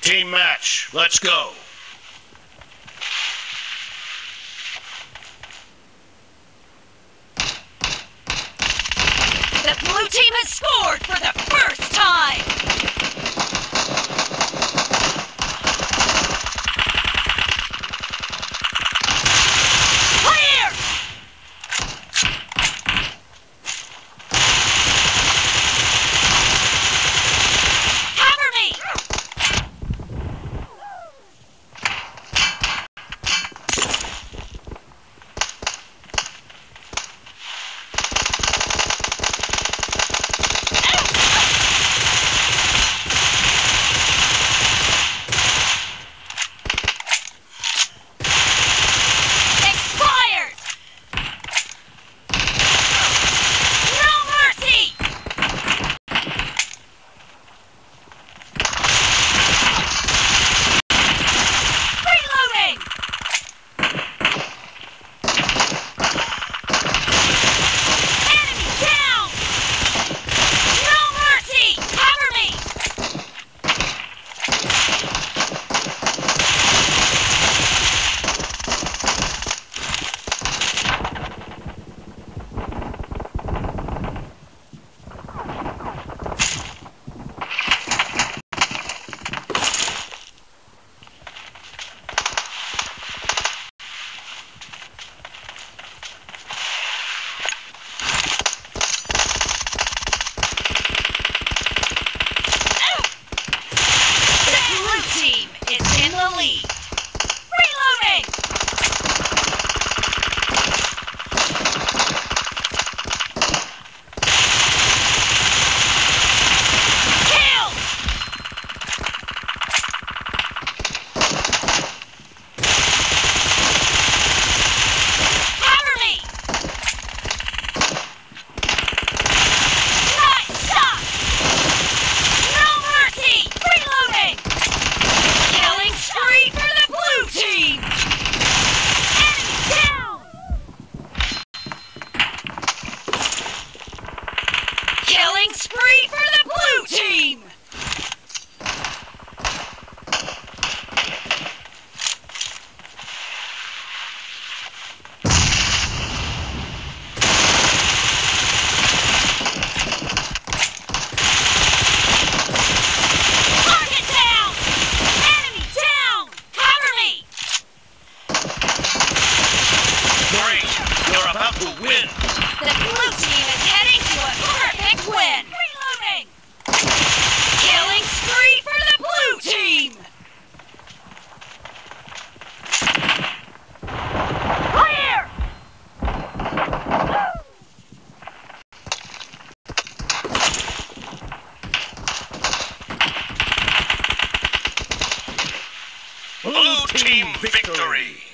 Team match, let's go. The blue team has scored for the first time! Clear! Cover me! Killing spree for the blue team! Target down! Enemy down! Cover me! Great! You're about to win! The blue team is heading to a perfect win! Reloading! Killing spree for the blue team! Clear! Blue team victory!